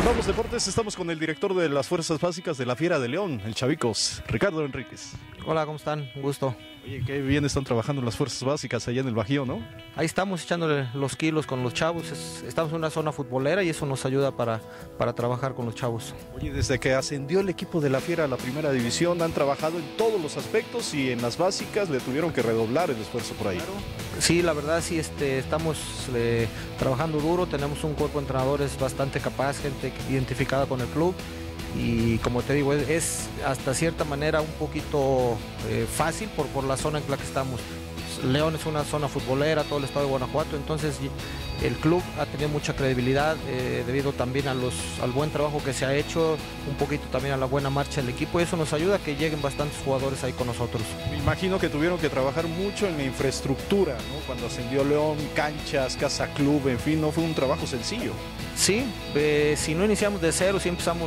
En Vamos Deportes estamos con el director de las Fuerzas Básicas de la Fiera de León, el Chavicos, Ricardo Enríquez. Hola, ¿cómo están? Un gusto. Oye, qué bien están trabajando las Fuerzas Básicas allá en el Bajío, ¿no? Ahí estamos echándole los kilos con los chavos. Estamos en una zona futbolera y eso nos ayuda para trabajar con los chavos. Oye, desde que ascendió el equipo de la Fiera a la primera división han trabajado en todos los aspectos y en las básicas le tuvieron que redoblar el esfuerzo por ahí. Sí, la verdad sí, estamos trabajando duro, tenemos un cuerpo de entrenadores bastante capaz, gente identificada con el club. Y como te digo, es hasta cierta manera un poquito fácil por la zona en la que estamos. León es una zona futbolera, todo el estado de Guanajuato, entonces el club ha tenido mucha credibilidad debido también al buen trabajo que se ha hecho, un poquito también a la buena marcha del equipo, y eso nos ayuda a que lleguen bastantes jugadores ahí con nosotros. Me imagino que tuvieron que trabajar mucho en la infraestructura, ¿no? Cuando ascendió León, canchas, casa club, en fin, no fue un trabajo sencillo. Sí, si no iniciamos de cero, si empezamos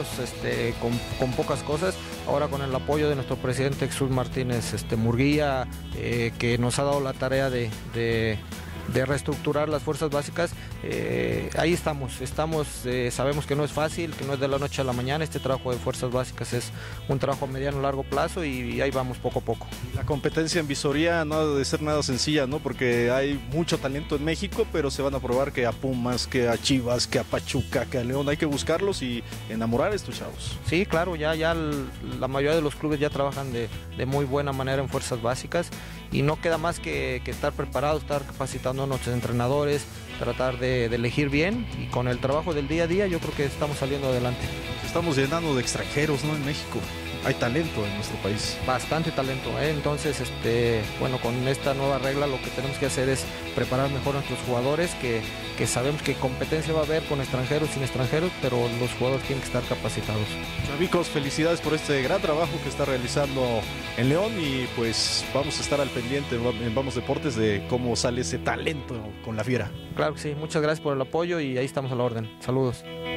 con pocas cosas. Ahora con el apoyo de nuestro presidente Jesús Martínez Murguía, que nos ha dado la tarea de reestructurar las fuerzas básicas, ahí estamos, sabemos que no es fácil, que no es de la noche a la mañana. Este trabajo de fuerzas básicas es un trabajo a mediano largo plazo y ahí vamos poco a poco. La competencia en visoría no ha de ser nada sencilla, ¿no? Porque hay mucho talento en México, pero se van a probar que a Pumas, que a Chivas, que a Pachuca, que a León, hay que buscarlos y enamorar a estos chavos. Sí, claro, ya la mayoría de los clubes ya trabajan de muy buena manera en fuerzas básicas y no queda más que estar preparados, estar capacitando a nuestros entrenadores, tratar de elegir bien, y con el trabajo del día a día yo creo que estamos saliendo adelante. Estamos llenando de extranjeros, ¿no? En México hay talento en nuestro país. Bastante talento, ¿eh? Entonces, bueno, con esta nueva regla lo que tenemos que hacer es preparar mejor a nuestros jugadores, que sabemos que competencia va a haber con extranjeros, sin extranjeros, pero los jugadores tienen que estar capacitados. Chavicos, felicidades por este gran trabajo que está realizando en León, y pues vamos a estar al pendiente en Vamos Deportes de cómo sale ese talento con la Fiera. Claro que sí, muchas gracias por el apoyo y ahí estamos a la orden. Saludos.